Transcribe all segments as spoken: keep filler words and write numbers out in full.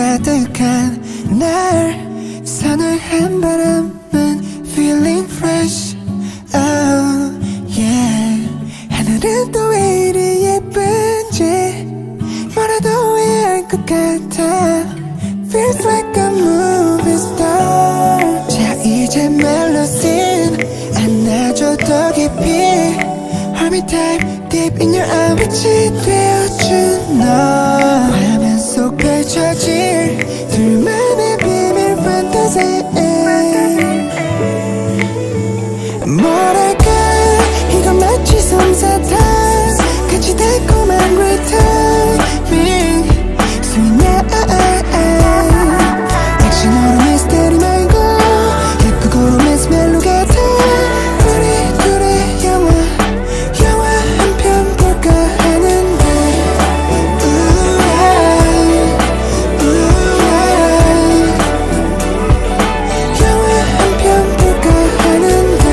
가득한 날 서늘한 바람은 feeling fresh. Oh yeah. 하늘은 또 왜 이리 예쁜지 뭐라도 이해할 것 같아. Feels like a movie star. 자 이제 멜로디는 안아줘 더 깊이. Hold me tight deep in your arms. 빛이 되어준 너. 화면 속 펼쳐질 둘만의 비밀 판타지. 뭐랄까 이건 마치 솜사탕 같이 달콤한 great timing. Sweet night 액션으로 미스테리 말고 예쁘고 로맨스 멜로 같아. 우리 둘의 영화 영화 한 편 볼까 하는데. 영화 한 편 볼까 하는데.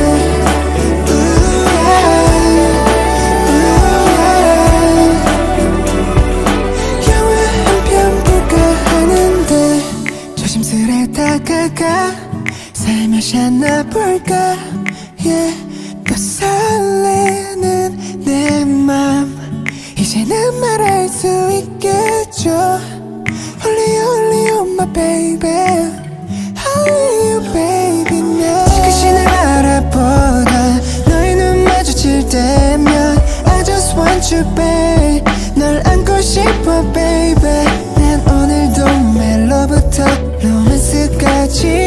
영화 한 편 볼까 하는데. 조심스레 다가가 살며시 안아볼까. yeah. 또 설레는 내 맘 이제는 말할 수 있겠죠. Only only you my baby. Only you baby now. 지그시 날 바라보다 너의 눈 마주칠 때면 I just want you babe. 널 안고 싶어 baby. 난 오늘도 멜로부터 로맨스까지